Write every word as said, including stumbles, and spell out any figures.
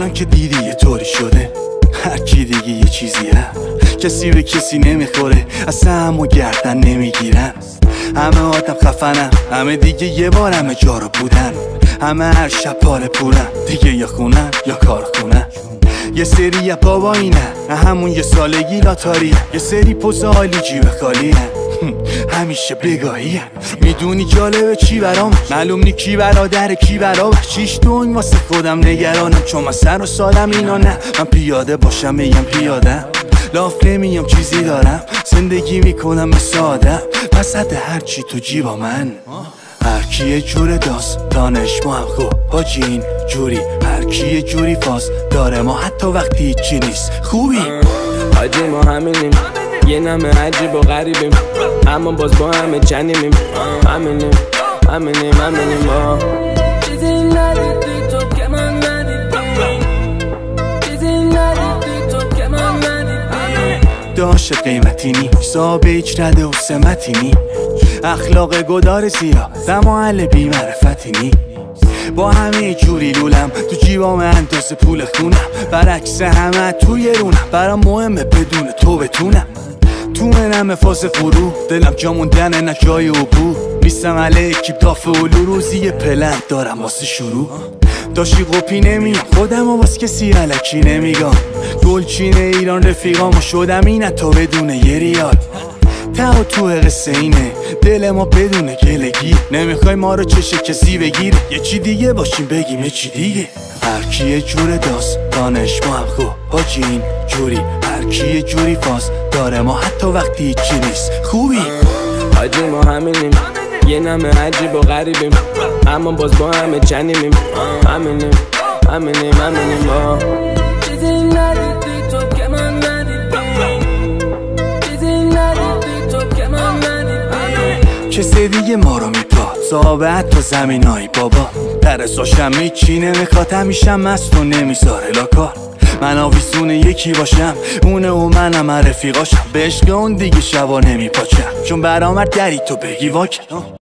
الان که دیدی یه طوری شده، هر کی دیگه یه چیزیه، کسی به کسی نمیخوره، اصلا همو گردن نمیگیرن. همه آدم خفنن، همه دیگه یه بار همه جا رو بودن، همه هر شب پاره پورن، دیگه یا خونن یا کارخونن. یه سری یا بابا اینه، همون یه سالگی لاتاریه، یه سری پوز عالی جیب خالیه، همیشه بگاهیه. میدونی جالبه چی برام؟ معلوم نی کی برادر کی برابر، چیش دون واسه خودم نگرانم، چون من سر و سالم اینا نه. من پیاده باشم میگم پیادم، لاف نمیام چیزی دارم، زندگی میکنم به سادم، وسط هرچی تو جیبا من. هر کی یه جور داستانش ما هم خوب حاجی این جوری، هر کی یه جوری فاز داره ما حتی وقتی هیچی نیست خوبی. حاجی ما همینیم، یه نمه عجیب و غریبیم، اما باز با همه چنینیم، همینیم همینیم همینیم ما. چیزی ندیدی تو که من ندیدی، چیزی ندیدی تو که من ندیدی. داشت قیمتی نی، حساب هیچ رده و سمتی نی، اخلاق گدار زیاد اما حل بی معرفتی نی. با همه جوری لولم تو جیبام اندازه پول خونم، برعکس همه توی رونم، برام مهمه بدون تو بتونم. تو منم فاز غرور، دلم جا موندنه نه جای عبور، نیستم علیه اکیب دافه اولو، روزی یه پلن دارم واسه شروع. داشتی قپی نمیام خودم و باز کسی علکی نمیگم، گلچین ایران رفیقامو شدم اینه تا بدون یه ریال. ته و تو قصه اینه، دل ما بدون گلگی، نمیخوای ما رو چشه کسی بگیر، یه چی دیگه باشیم بگیم یه چی دیگه. هر کی یه جور داستانش ما هم خوب حاجی این جوری، هر کی یه جوری فاز داره ما حتی وقتی هیچی نیست خوبی. حاجی ما همینیم، یه نمه عجیب و غریبیم، اما باز با همه چنینیم، همینیم همینیم همینیم ما. چیزی ندیدی تو که من ندیدی، چیزی ندیدی تو که من ندیدی. کسی دیگه ما رو میپاد صحابه حتی زمین هایی بابا، ترساشم هیچی نمیخواد، همیشه مست و نمیذاره لاکار. من آویزون یکی باشم، اونه و منم رفیقاشم، به عشق اون دیگه شبا نمیپاچم، چون برامر دری تو بگی واکن.